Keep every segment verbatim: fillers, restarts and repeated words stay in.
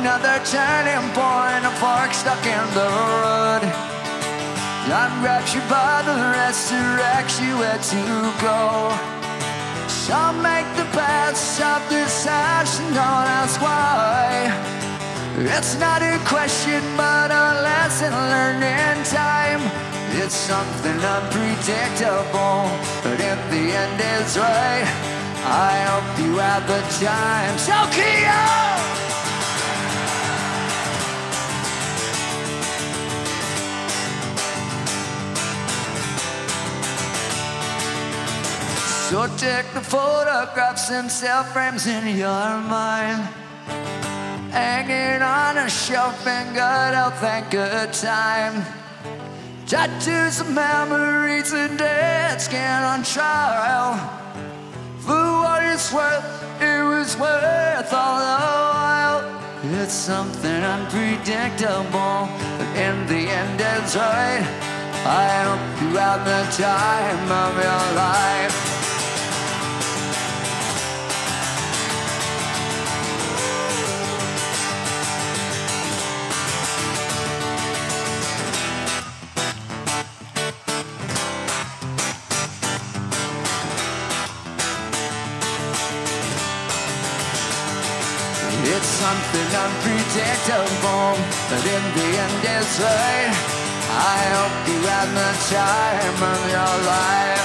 Another turning point, a fork stuck in the road. Time grabs you by the wrist, directs you where to go. Some make the best of this ash and don't ask why. It's not a question but a lesson learned in time. It's something unpredictable, but in the end it's right. I hope you have the time. So Kyo! So take the photographs and cell frames in your mind, hanging on a shelf in good health and good time. Tattoos of memories and dead skin on trial. For what it's worth, it was worth all the while. It's something unpredictable, but in the end it's right. I hope you have the time of your life. It's something unpredictable, but in the end it's right. I hope you have the time of your life.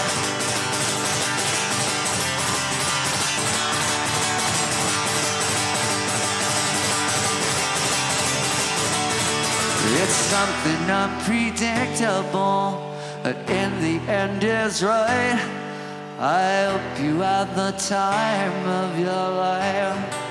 It's something unpredictable, but in the end it's right. I hope you have the time of your life.